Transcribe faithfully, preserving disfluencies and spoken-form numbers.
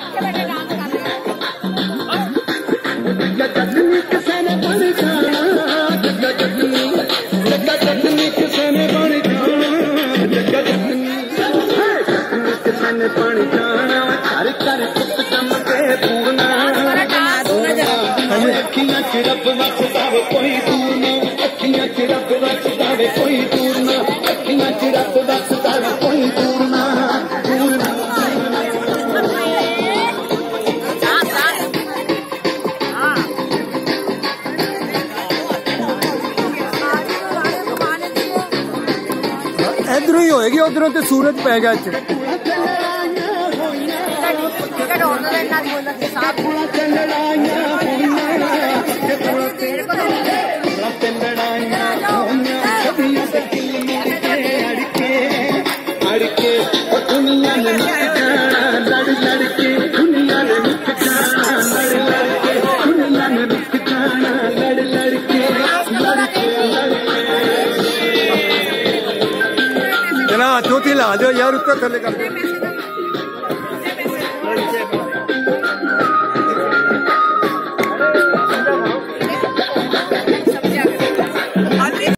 पानी जाना हर कर पुत चमके पूरना अखियां च रब वसदा वे कोई दूर ना अखियां च रब वसदा वे कोई दूर ना अखियां च रब वसदा वे कोई दूर ना दूर ना इधरों ही होएगी उधरों तो सूरज पैगा चौथी ला दो यार, उसका थले कर